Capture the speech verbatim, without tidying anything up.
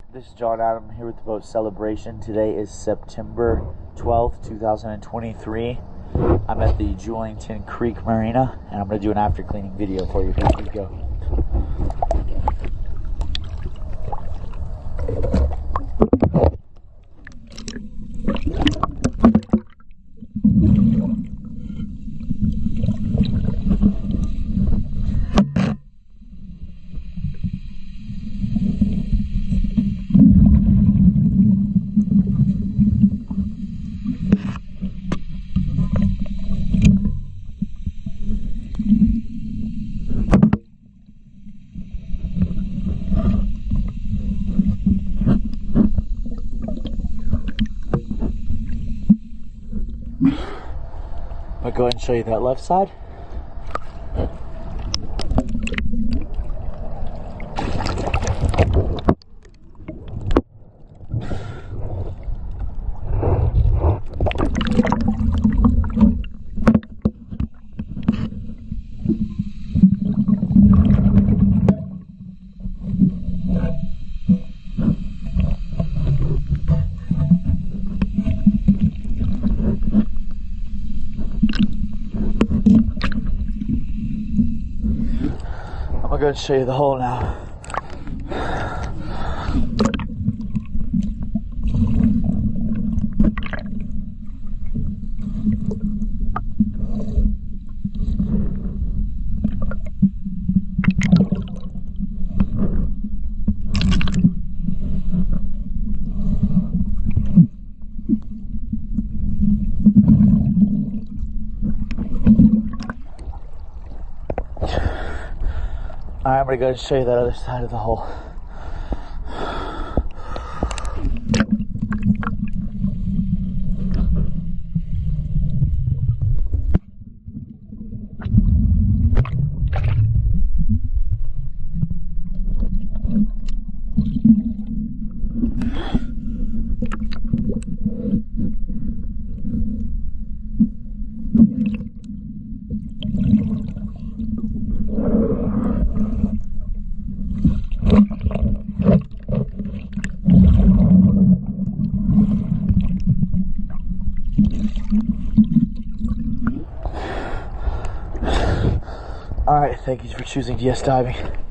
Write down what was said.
This is John Adam here with the boat Celebration. Today is September twelfth, two thousand twenty-three. I'm at the Julington Creek Marina, and I'm going to do an after cleaning video for you. Here we go. I'll go ahead and show you that left side. I'm going to show you the hole now. Alright, I'm going to go and show you that other side of the hole. Alright, thank you for choosing D S Diving.